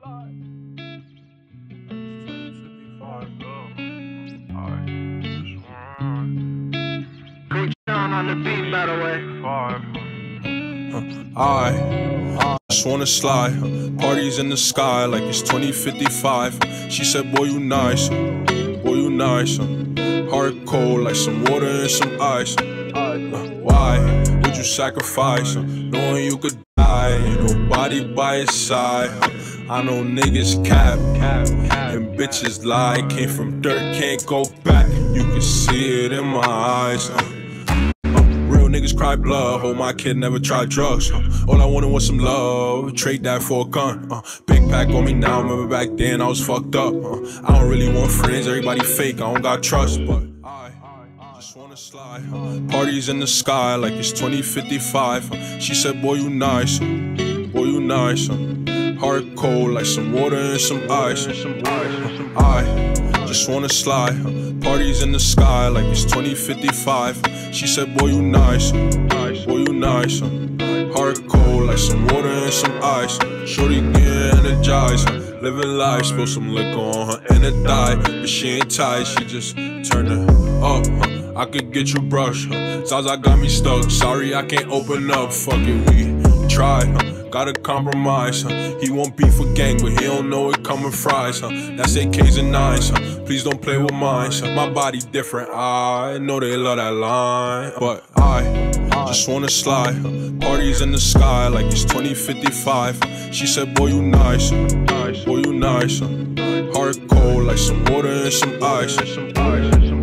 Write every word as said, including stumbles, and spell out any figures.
On the beat, by the way. I just wanna slide, parties in the sky like it's twenty fifty-five. She said, boy, you nice, boy, you nice. Heart cold like some water and some ice. Why would you sacrifice, knowing you could die? Ain't nobody by his side. I know niggas cap, and bitches lie. Came from dirt, can't go back. You can see it in my eyes. Niggas cry blood, hold my kid, never tried drugs. uh, All I wanted was some love, trade that for a gun. uh, Big pack on me now, remember back then I was fucked up. uh, I don't really want friends, everybody fake, I don't got trust. But I just wanna slide, uh, parties in the sky like it's twenty fifty-five. uh, She said, boy, you nice, boy, you nice. uh, Heart cold like some water and some ice. uh, I just wanna slide, uh, parties in the sky like it's twenty fifty-five. She said, boy, you nice, boy, you nice. Heart cold like some water and some ice. Shorty get energized, living life. Spill some liquor on her and it died. But she ain't tight, she just turned it up. I could get you brushed, Zaza got me stuck. Sorry, I can't open up, fuck it, we try. Gotta compromise, huh? He won't beef with gang, but he don't know it coming fries, huh? That's A Ks and nines, huh? Please don't play with mine, huh? My body different, I know they love that line. But I just wanna slide, huh? Parties in the sky like it's twenty fifty-five. She said, boy, you nice, boy, you nice. huh? Heart cold like some water and some ice.